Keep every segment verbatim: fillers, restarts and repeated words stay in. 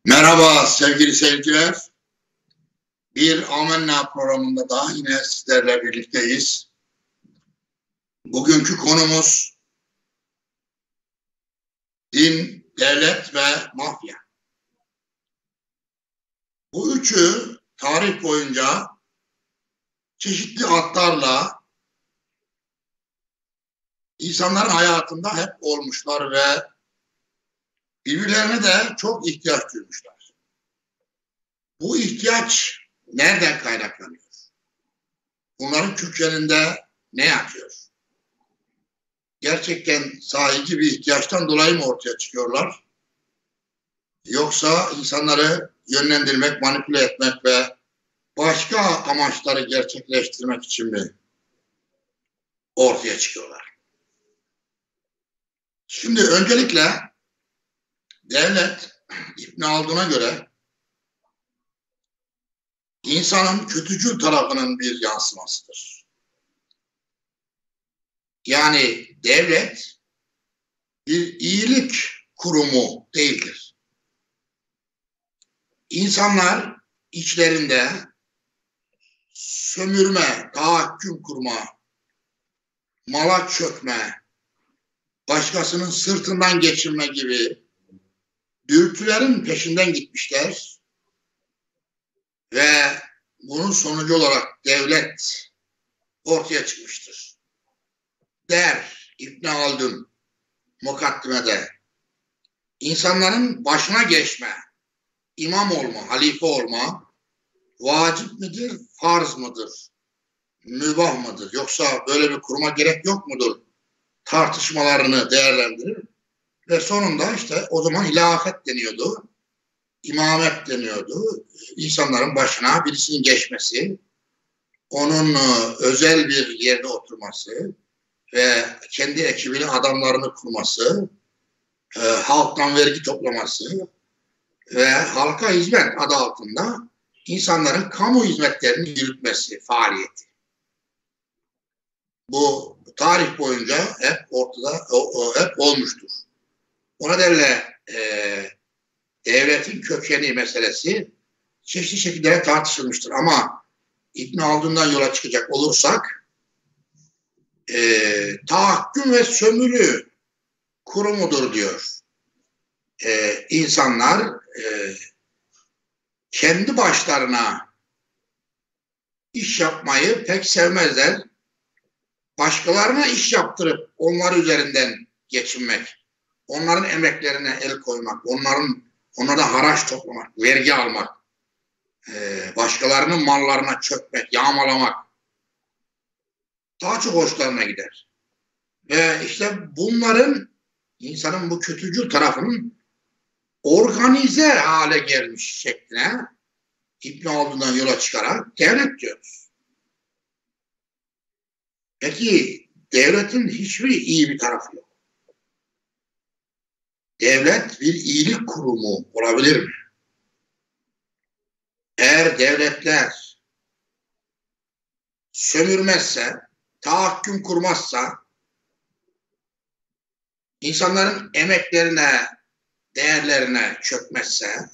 Merhaba sevgili seyirciler. Bir Amenna programında daha yine sizlerle birlikteyiz. Bugünkü konumuz din, devlet ve mafya. Bu üçü tarih boyunca çeşitli adlarla insanların hayatında hep olmuşlar ve birbirlerine de çok ihtiyaç duymuşlar. Bu ihtiyaç nereden kaynaklanıyor? Bunların kökeninde ne yatıyor? Gerçekten sahici bir ihtiyaçtan dolayı mı ortaya çıkıyorlar? Yoksa insanları yönlendirmek, manipüle etmek ve başka amaçları gerçekleştirmek için mi ortaya çıkıyorlar? Şimdi öncelikle devlet İbn Haldun'a göre insanın kötücül tarafının bir yansımasıdır. Yani devlet bir iyilik kurumu değildir. İnsanlar içlerinde sömürme, tahakküm kurma, mala çökme, başkasının sırtından geçirme gibi dürtülerin peşinden gitmişler ve bunun sonucu olarak devlet ortaya çıkmıştır. Der İbn Haldun mukaddimede, insanların başına geçme, imam olma, halife olma vacip midir, farz mıdır, mübah mıdır, yoksa böyle bir kuruma gerek yok mudur tartışmalarını değerlendirir ve sonunda işte o zaman hilafet deniyordu, imamet deniyordu. İnsanların başına birisinin geçmesi, onun özel bir yerde oturması ve kendi ekibini, adamlarını kurması, e, halktan vergi toplaması ve halka hizmet adı altında insanların kamu hizmetlerini yürütmesi faaliyeti. Bu tarih boyunca hep ortada, o, o, hep olmuştur. O nedenle e, devletin kökeni meselesi çeşitli şekillere tartışılmıştır. Ama İbn Haldun'dan yola çıkacak olursak e, tahakküm ve sömürü kurumudur diyor. E, insanlar e, kendi başlarına iş yapmayı pek sevmezler. Başkalarına iş yaptırıp onlar üzerinden geçinmek, onların emeklerine el koymak, onların onlara haraç toplamak, vergi almak, e, başkalarının mallarına çökmek, yağmalamak daha çok hoşlarına gider. Ve işte bunların, insanın bu kötücül tarafının organize hale gelmiş şekline İbn Haldun'dan yola çıkarak devlet diyoruz. Peki devletin hiçbir iyi bir tarafı yok. Devlet bir iyilik kurumu olabilir mi? Eğer devletler sömürmezse, tahakküm kurmazsa, insanların emeklerine, değerlerine çökmezse,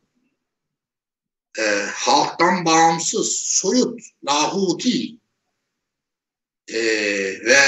e, halktan bağımsız, soyut, lahuti e, ve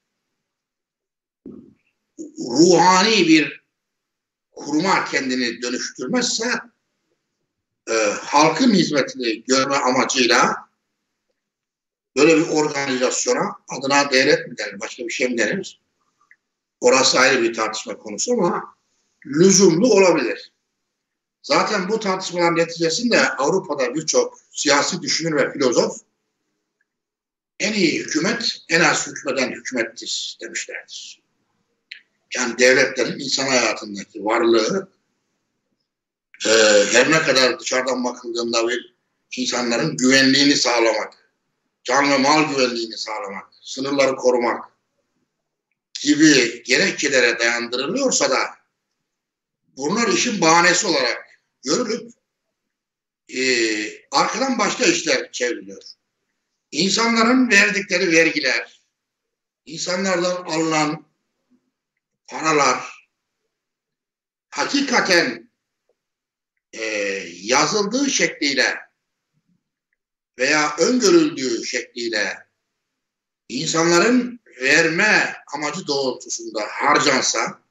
ruhani bir kuruma kendini dönüştürmezse, e, halkın hizmetini görme amacıyla böyle bir organizasyona, adına devlet mi denir, başka bir şey mi denir? Orası ayrı bir tartışma konusu ama lüzumlu olabilir. Zaten bu tartışmaların neticesinde Avrupa'da birçok siyasi düşünür ve filozof en iyi hükümet en az hükmeden hükümettir demişlerdir. Yani devletlerin insan hayatındaki varlığı e, her ne kadar dışarıdan bakıldığında bir insanların güvenliğini sağlamak, can ve mal güvenliğini sağlamak, sınırları korumak gibi gerekçelere dayandırılıyorsa da bunlar işin bahanesi olarak görülüp e, arkadan başka işler çevriliyor. İnsanların verdikleri vergiler, insanlardan alınan paralar hakikaten e, yazıldığı şekliyle veya öngörüldüğü şekliyle insanların verme amacı doğrultusunda harcansa,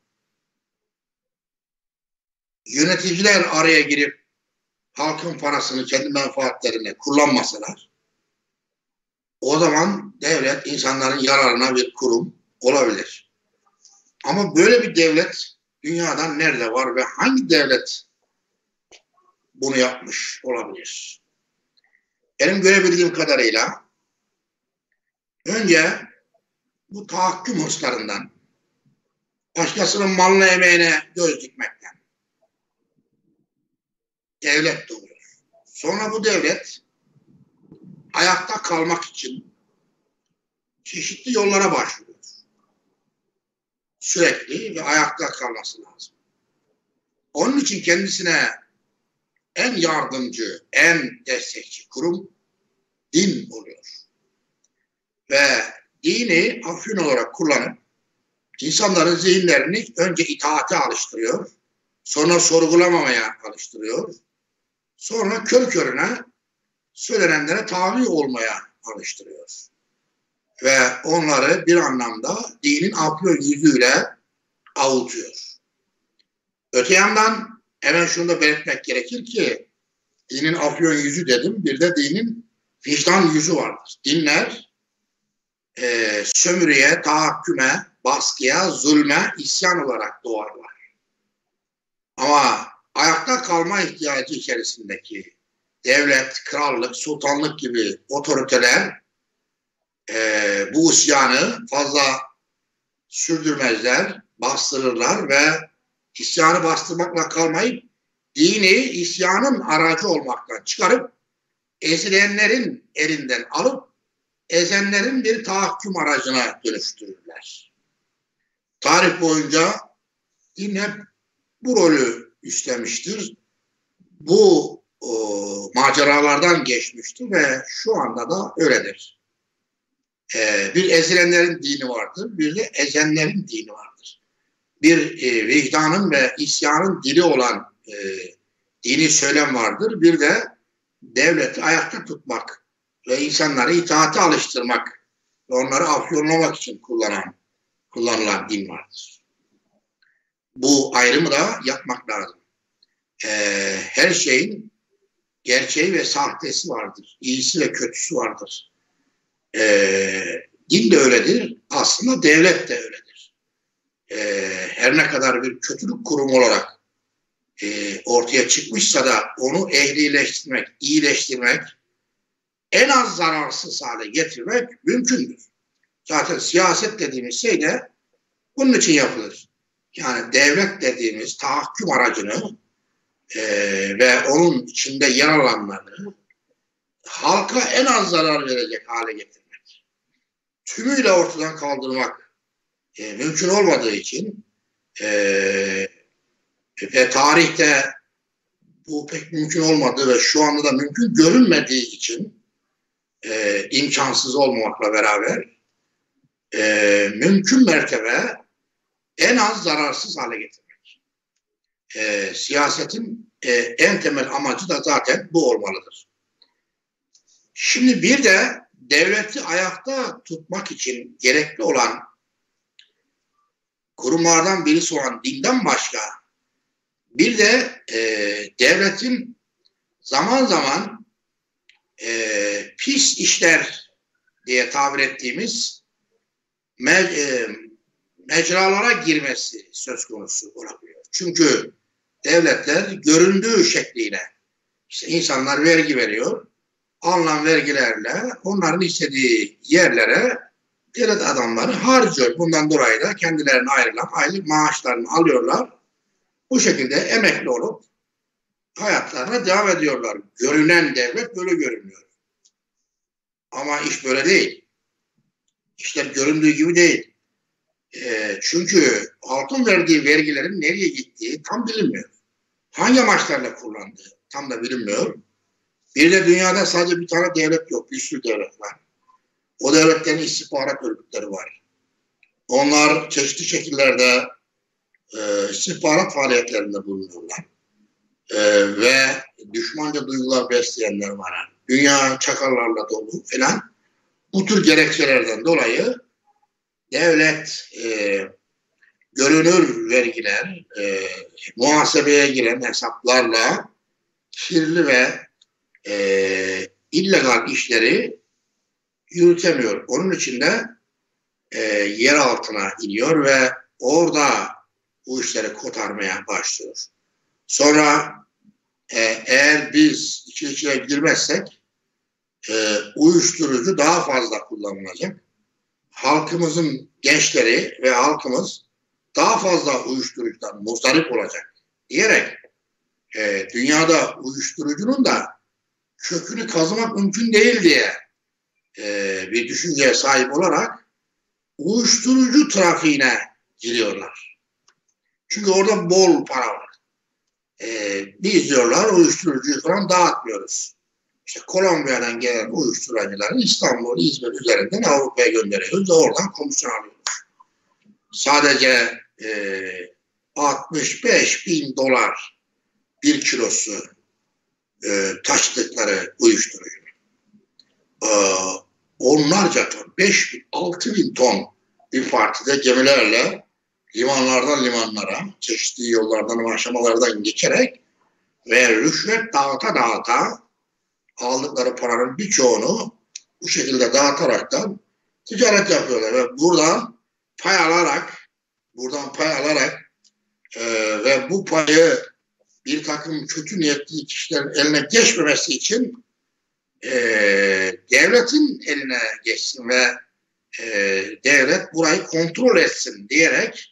yöneticiler araya girip halkın parasını kendi menfaatlerine kullanmasalar, o zaman devlet insanların yararına bir kurum olabilir. Ama böyle bir devlet dünyadan nerede var ve hangi devlet bunu yapmış olabilir? Benim görebildiğim kadarıyla önce bu tahakküm hırslarından, başkasının malına emeğine göz dikmekten devlet doğuyor. Sonra bu devlet ayakta kalmak için çeşitli yollara başvuruyor. Sürekli ve ayakta kalması lazım. Onun için kendisine en yardımcı, en destekçi kurum din oluyor. Ve dini afyon olarak kullanıp insanların zihinlerini önce itaate alıştırıyor, sonra sorgulamamaya alıştırıyor, sonra kör körüne söylenenlere tabi olmaya alıştırıyor. Ve onları bir anlamda dinin afyon yüzüyle avutuyor. Öte yandan hemen şunu da belirtmek gerekir ki dinin afyon yüzü dedim, bir de dinin vicdan yüzü vardır. Dinler e, sömürüye, tahakküme, baskıya, zulme, isyan olarak doğarlar. Ama ayakta kalma ihtiyacı içerisindeki devlet, krallık, sultanlık gibi otoriteler e, bu isyanı fazla sürdürmezler, bastırırlar ve isyanı bastırmakla kalmayıp dini isyanın aracı olmaktan çıkarıp ezilenlerin elinden alıp ezenlerin bir tahakküm aracına dönüştürürler. Tarih boyunca din hep bu rolü üstlenmiştir. Bu o, maceralardan geçmiştir ve şu anda da öyledir. Ee, bir ezilenlerin dini vardır, bir de ezenlerin dini vardır. Bir e, vicdanın ve isyanın dili olan e, dini söylem vardır. Bir de devleti ayakta tutmak ve insanları itaate alıştırmak ve onları afyonlamak için kullanan, kullanılan din vardır. Bu ayrımı da yapmak lazım. Ee, her şeyin gerçeği ve sahtesi vardır. İyisi ve kötüsü vardır. Ee, din de öyledir. Aslında devlet de öyledir. Ee, her ne kadar bir kötülük kurumu olarak e, ortaya çıkmışsa da onu ehlileştirmek, iyileştirmek, en az zararsız hale getirmek mümkündür. Zaten siyaset dediğimiz şey de bunun için yapılır. Yani devlet dediğimiz tahakküm aracını e, ve onun içinde yer alanları halka en az zarar verecek hale getirmek. Tümüyle ortadan kaldırmak e, mümkün olmadığı için e, ve tarihte bu pek mümkün olmadığı ve şu anda da mümkün görünmediği için e, imkansız olmamakla beraber e, mümkün mertebe en az zararsız hale getirmek. E, siyasetin e, en temel amacı da zaten bu olmalıdır. Şimdi bir de devleti ayakta tutmak için gerekli olan kurumlardan birisi olan dinden başka bir de e, devletin zaman zaman e, pis işler diye tabir ettiğimiz me, e, mecralara girmesi söz konusu olabiliyor. Çünkü devletler göründüğü şekliyle işte insanlar vergi veriyor, alınan vergilerle onların istediği yerlere devlet adamları harcıyor. Bundan dolayı da kendilerine ayrılan aylık maaşlarını alıyorlar. Bu şekilde emekli olup hayatlarına devam ediyorlar. Görünen devlet böyle görünüyor. Ama iş böyle değil. İşler göründüğü gibi değil. E, çünkü halkın verdiği vergilerin nereye gittiği tam bilinmiyor. Hangi amaçlarla kullandığı tam da bilinmiyor. Bir de dünyada sadece bir tane devlet yok. Bir sürü devlet var. O devletlerin istihbarat örgütleri var. Onlar çeşitli şekillerde e, istihbarat faaliyetlerinde bulunuyorlar. e, ve düşmanca duygular besleyenler var. Dünya çakallarla dolu filan. Bu tür gerekçelerden dolayı devlet e, görünür vergiler, e, muhasebeye giren hesaplarla kirli ve e, illegal işleri yürütemiyor. Onun için de e, yer altına iniyor ve orada bu işleri kotarmaya başlıyor. Sonra e, eğer biz içine içine girmezsek e, uyuşturucu daha fazla kullanılacak. Halkımızın gençleri ve halkımız daha fazla uyuşturucudan muzdarip olacak diyerek e, dünyada uyuşturucunun da kökünü kazımak mümkün değil diye e, bir düşünceye sahip olarak uyuşturucu trafiğine giriyorlar. Çünkü orada bol para var. E, biz diyorlar uyuşturucuyu falan dağıtmıyoruz. İşte Kolombiya'dan gelen uyuşturucuları İstanbul, İzmir üzerinden Avrupa'ya gönderiyoruz ve oradan komisyon alıyoruz. Sadece e, altmış beş bin dolar bir kilosu e, taşıdıkları uyuşturucu. E, onlarca ton, beş bin, altı bin ton bir partide gemilerle limanlardan limanlara, çeşitli yollardan, aşamalardan geçerek ve rüşvet dağıta dağıta aldıkları paranın birçoğunu bu şekilde dağıtaraktan ticaret yapıyorlar ve buradan pay alarak buradan pay alarak e, ve bu payı bir takım kötü niyetli kişilerin eline geçmemesi için e, devletin eline geçsin ve e, devlet burayı kontrol etsin diyerek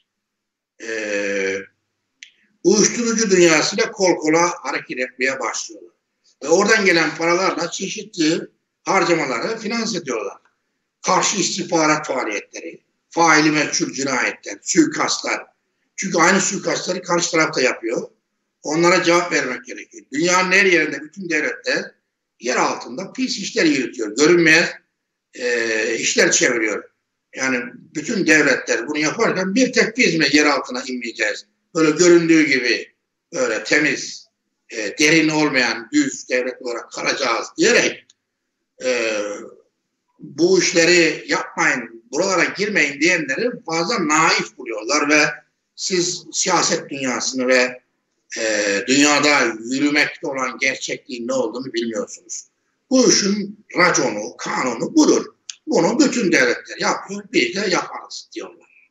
e, uyuşturucu dünyasıyla kol kola hareket etmeye başlıyorlar. Ve oradan gelen paralarla çeşitli harcamaları finanse ediyorlar. Karşı istihbarat faaliyetleri, faili meçhul cinayetler, suikastlar. Çünkü aynı suikastları karşı taraf da yapıyor. Onlara cevap vermek gerekiyor. Dünyanın her yerinde bütün devletler yer altında pis işler yürütüyor. Görünmeyen e, işler çeviriyor. Yani bütün devletler bunu yaparken bir tek biz mi yer altına inmeyeceğiz? Böyle göründüğü gibi böyle temiz, e, derin olmayan düz devlet olarak kalacağız diyerek e, bu işleri yapmayın, buralara girmeyin diyenleri fazla naif buluyorlar ve siz siyaset dünyasını ve e, dünyada yürümekte olan gerçekliğin ne olduğunu bilmiyorsunuz. Bu işin raconu, kanunu budur. Bunu bütün devletler yapıyor, biz de yaparız diyorlar.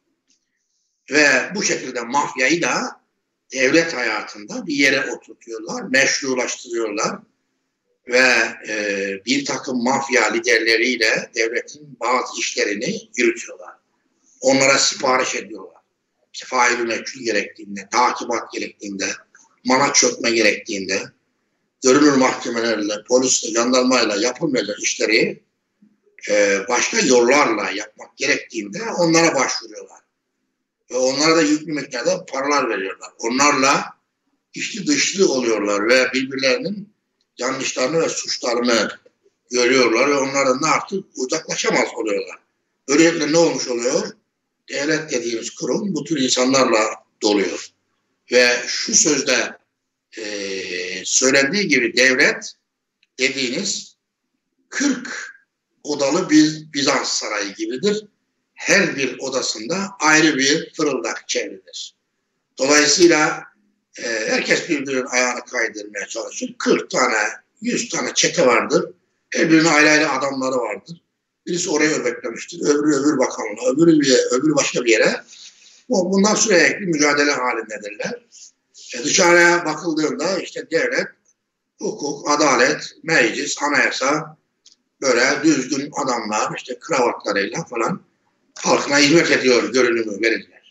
Ve bu şekilde mafyayı da devlet hayatında bir yere oturtuyorlar, meşrulaştırıyorlar ve e, bir takım mafya liderleriyle devletin bazı işlerini yürütüyorlar. Onlara sipariş ediyorlar. İşte faili meçhul gerektiğinde, takibat gerektiğinde, mana çökme gerektiğinde, görünür mahkemelerle, polisle, jandarmayla yapılmayacak işleri e, başka yollarla yapmak gerektiğinde onlara başvuruyorlar. Ve onlara da yüklü miktarda paralar veriyorlar. Onlarla içli dışlı oluyorlar ve birbirlerinin yanlışlarını ve suçlarını görüyorlar ve onlardan da artık uzaklaşamaz oluyorlar. Böylelikle ne olmuş oluyor? Devlet dediğimiz kurum bu tür insanlarla doluyor. Ve şu sözde e, söylendiği gibi devlet dediğiniz kırk odalı bir Bizans sarayı gibidir. Her bir odasında ayrı bir fırıldak çevrilir. Dolayısıyla e, herkes birbirinin ayağını kaydırmaya çalışır. kırk tane, yüz tane çete vardır. Her birinin ayrı ayrı adamları vardır. Birisi oraya öbeklemiştir, öbürü öbür bakanlığa, öbürü, bir, öbürü başka bir yere. Bundan sürekli mücadele halindedirler. E, dışarıya bakıldığında işte devlet, hukuk, adalet, meclis, anayasa böyle düzgün adamlar işte kravatlarıyla falan halkına hizmet ediyor görünümü verirler.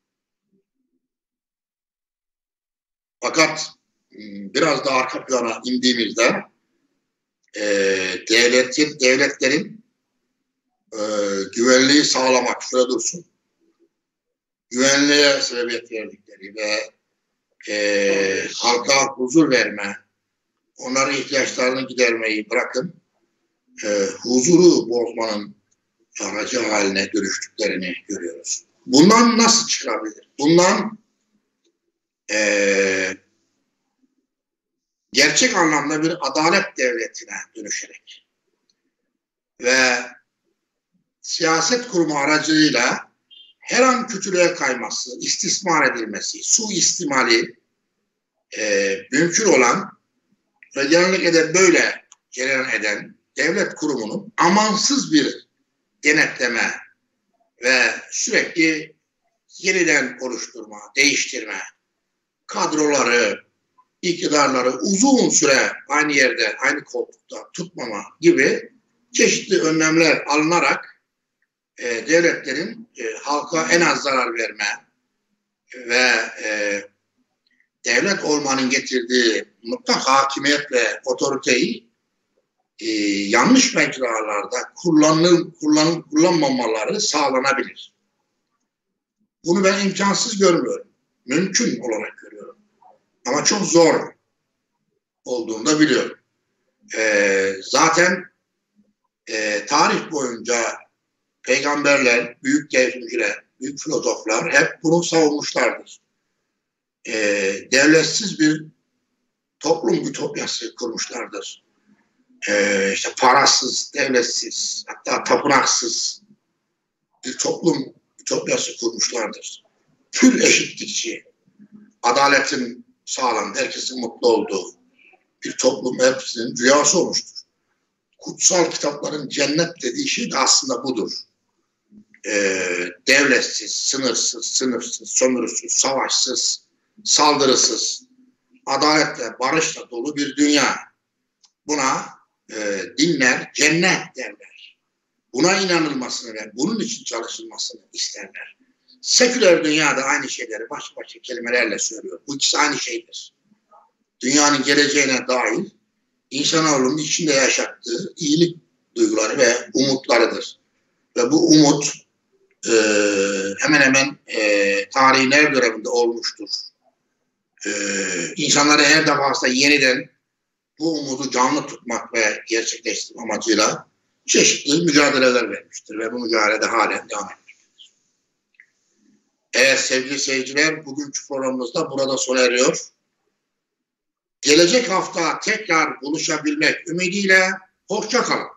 Fakat biraz da arka plana indiğimizde e, devletin, devletlerin e, güvenliği sağlamak, şurada dursun, güvenliğe sebebiyet verdikleri ve e, halka huzur verme, onların ihtiyaçlarını gidermeyi bırakın, e, huzuru bozmanın aracı haline dönüştüklerini görüyoruz. Bundan nasıl çıkabilir? Bundan e, gerçek anlamda bir adalet devletine dönüşerek ve siyaset kurumu aracılığıyla her an kötülüğe kayması, istismar edilmesi, suistimali e, mümkün olan ve genellikle de böyle cereyan eden devlet kurumunun amansız bir denetleme ve sürekli yeniden oluşturma, değiştirme, kadroları, iktidarları uzun süre aynı yerde, aynı koltukta tutmama gibi çeşitli önlemler alınarak e, devletlerin e, halka en az zarar verme ve e, devlet olmanın getirdiği mutlak hakimiyet ve otoriteyi e, yanlış mecralarda kullanıl, kullan, kullanmamaları sağlanabilir. Bunu ben imkansız görmüyorum. Mümkün olarak görüyorum. Ama çok zor olduğunu da biliyorum. E, zaten e, tarih boyunca peygamberler, büyük devrimciler, büyük filozoflar hep bunu savunmuşlardır. E, devletsiz bir toplum ütopyası kurmuşlardır. E, işte parasız, devletsiz, hatta tapınaksız bir toplum ütopyası kurmuşlardır. Pür eşitlikçi, adaletin sağlandığı, herkesin mutlu olduğu bir toplum hepsinin rüyası olmuştur. Kutsal kitapların cennet dediği şey de aslında budur. Ee, devletsiz, sınırsız, sınırsız, sömürüsüz, savaşsız, saldırısız, adaletle, barışla dolu bir dünya. Buna e, dinler cennet derler. Buna inanılmasını ve bunun için çalışılmasını isterler. Seküler dünyada aynı şeyleri başka başka kelimelerle söylüyor. Bu ikisi aynı şeydir. Dünyanın geleceğine dair insanoğlunun içinde yaşattığı iyilik duyguları ve umutlarıdır. Ve bu umut e, hemen hemen e, tarihin her döneminde olmuştur. E, insanları her defasında yeniden bu umudu canlı tutmak ve gerçekleştirmek amacıyla çeşitli mücadeleler vermiştir ve bu mücadelede halen devam etmektedir. Evet sevgili seyirciler, bugünkü programımızda burada sona eriyor. Gelecek hafta tekrar buluşabilmek ümidiyle hoşça kalın.